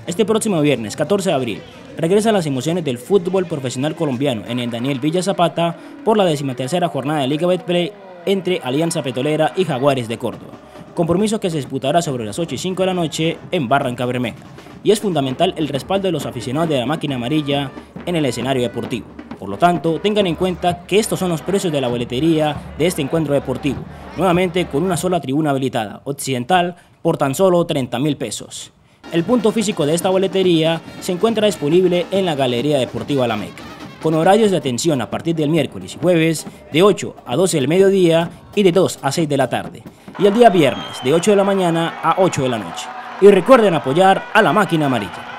Este próximo viernes, 14 de abril, regresan las emociones del fútbol profesional colombiano en el Daniel Villa Zapata por la 13ª jornada de Liga Betplay entre Alianza Petrolera y Jaguares de Córdoba. Compromiso que se disputará sobre las 8:05 de la noche en Barrancabermeja. Y es fundamental el respaldo de los aficionados de la máquina amarilla en el escenario deportivo. Por lo tanto, tengan en cuenta que estos son los precios de la boletería de este encuentro deportivo, nuevamente con una sola tribuna habilitada, occidental, por tan solo 30.000 pesos. El punto físico de esta boletería se encuentra disponible en la Galería Deportiva La Meca, con horarios de atención a partir del miércoles y jueves de 8 a 12 del mediodía y de 2 a 6 de la tarde, y el día viernes de 8 de la mañana a 8 de la noche. Y recuerden apoyar a la máquina amarilla.